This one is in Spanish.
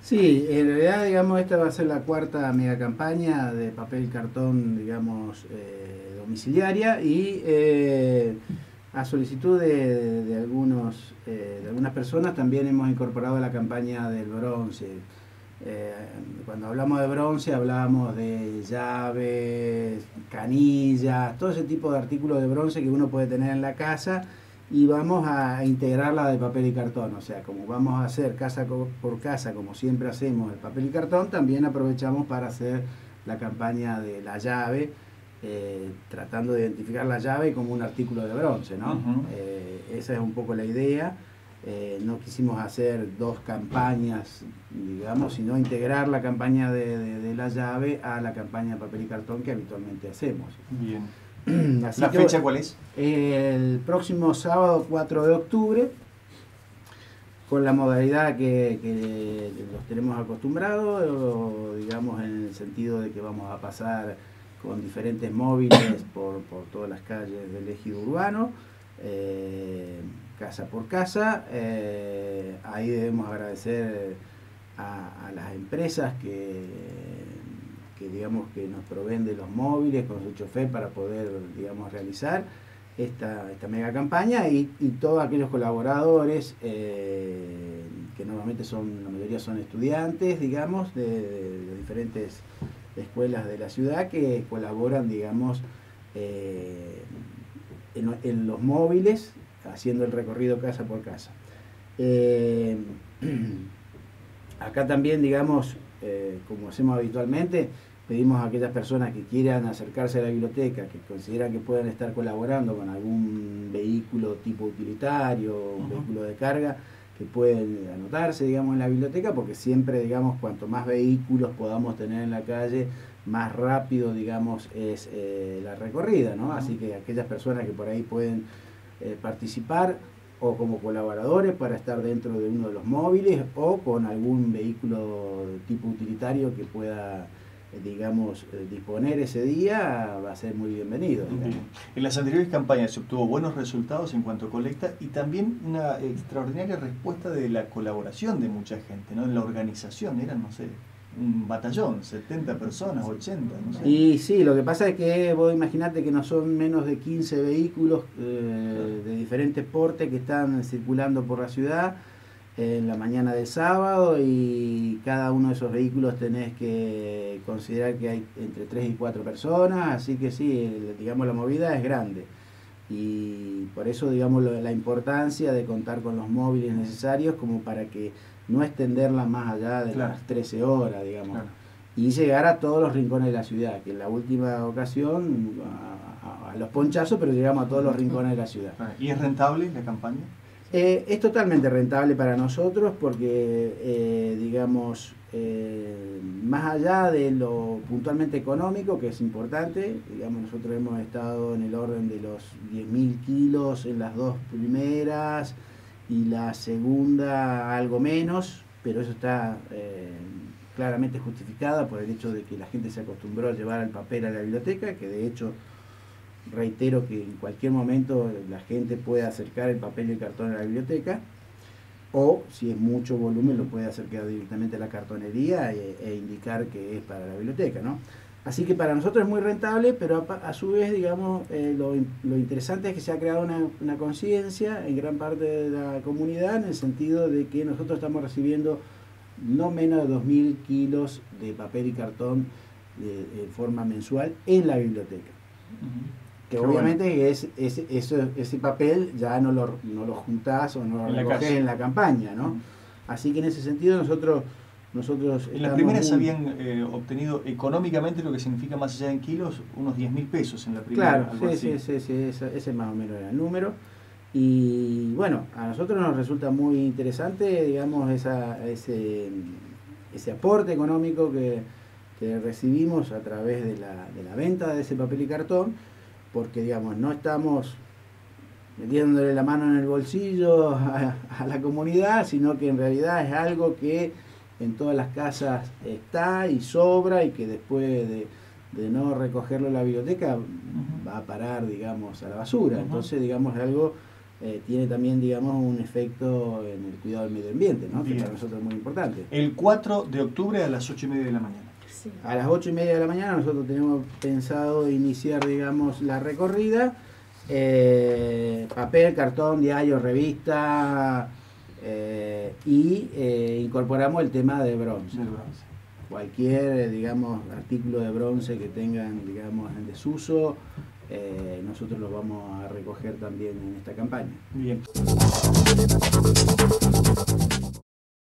Sí, en realidad, digamos, esta va a ser la cuarta mega campaña de papel y cartón, digamos, domiciliaria y a solicitud de algunas personas también hemos incorporado la campaña del bronce. Eh, Cuando hablamos de bronce hablamos de llaves, canillas, todo ese tipo de artículos de bronce que uno puede tener en la casa y vamos a integrarla de papel y cartón. O sea, como vamos a hacer casa por casa, como siempre hacemos el papel y cartón, también aprovechamos para hacer la campaña de la llave, tratando de identificar la llave como un artículo de bronce, ¿no? Esa es un poco la idea. No quisimos hacer dos campañas, digamos, sino integrar la campaña de la llave a la campaña de papel y cartón que habitualmente hacemos. Bien. Así ¿La fecha cuál es? El próximo sábado 4 de octubre, con la modalidad que los tenemos acostumbrados, digamos, en el sentido de que vamos a pasar con diferentes móviles por todas las calles del ejido urbano, casa por casa. Ahí debemos agradecer a las empresas que digamos que nos proveen de los móviles con su chofer para poder, digamos, realizar esta mega campaña y todos aquellos colaboradores que normalmente la mayoría son estudiantes, digamos, de diferentes escuelas de la ciudad que colaboran, digamos, en los móviles, haciendo el recorrido casa por casa. Acá también, digamos, como hacemos habitualmente, pedimos a aquellas personas que quieran acercarse a la biblioteca, que consideran que puedan estar colaborando con algún vehículo tipo utilitario, un vehículo de carga, que pueden anotarse, digamos, en la biblioteca, porque siempre, digamos, cuanto más vehículos podamos tener en la calle, más rápido, digamos, es la recorrida, ¿no? Así que aquellas personas que por ahí pueden participar o como colaboradores para estar dentro de uno de los móviles o con algún vehículo tipo utilitario que pueda, digamos, disponer ese día, va a ser muy bienvenido. En las anteriores campañas se obtuvo buenos resultados en cuanto a colecta y también una extraordinaria respuesta de la colaboración de mucha gente, ¿no? En la organización, eran, no sé, un batallón, 70 personas, 80, no sé. Y sí, lo que pasa es que vos imaginate que no son menos de 15 vehículos de diferentes portes que están circulando por la ciudad en la mañana del sábado, y cada uno de esos vehículos tenés que considerar que hay entre 3 y 4 personas, así que sí, digamos, la movida es grande. Y por eso, digamos, la importancia de contar con los móviles necesarios como para que no extenderla más allá de las 13 horas, digamos, y llegar a todos los rincones de la ciudad, que en la última ocasión a los ponchazos, pero llegamos a todos los rincones de la ciudad. ¿Y es rentable la campaña? Es totalmente rentable para nosotros porque, digamos, más allá de lo puntualmente económico, que es importante, digamos, nosotros hemos estado en el orden de los 10.000 kilos en las dos primeras y la segunda algo menos, pero eso está claramente justificada por el hecho de que la gente se acostumbró a llevar el papel a la biblioteca, que de hecho reitero que en cualquier momento la gente puede acercar el papel y el cartón a la biblioteca, o si es mucho volumen lo puede acercar directamente a la cartonería e indicar que es para la biblioteca, ¿no? Así que para nosotros es muy rentable, pero a su vez, digamos, lo interesante es que se ha creado una conciencia en gran parte de la comunidad, en el sentido de que nosotros estamos recibiendo no menos de 2.000 kilos de papel y cartón de forma mensual en la biblioteca. Que obviamente ese papel ya no lo juntás o no lo recoges en la campaña, ¿no? Así que en ese sentido nosotros en las primeras habían obtenido económicamente, lo que significa más allá en kilos, unos 10.000 pesos en la primera. Claro, sí, ese más o menos era el número. Y bueno, a nosotros nos resulta muy interesante, digamos, ese aporte económico que recibimos a través de la venta de ese papel y cartón, porque, digamos, no estamos metiéndole la mano en el bolsillo a la comunidad, sino que en realidad es algo que en todas las casas está y sobra, y que después de no recogerlo en la biblioteca va a parar, digamos, a la basura. Entonces, digamos, es algo tiene también, digamos, un efecto en el cuidado del medio ambiente, ¿no? Que Bien. para nosotros es muy importante. El 4 de octubre a las 8:30 de la mañana. Sí. A las 8:30 de la mañana nosotros tenemos pensado iniciar, digamos, la recorrida. Papel, cartón, diario, revista, y incorporamos el tema de bronce. Del bronce. Cualquier, digamos, artículo de bronce que tengan, digamos, en desuso, nosotros lo vamos a recoger también en esta campaña. Bien.